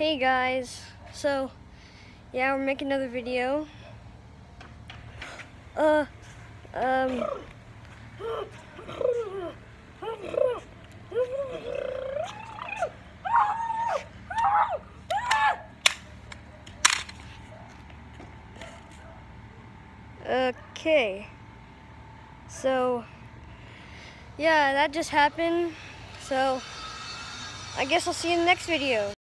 Hey guys, so yeah, we're making another video. Okay, so yeah, that just happened. So I guess I'll see you in the next video.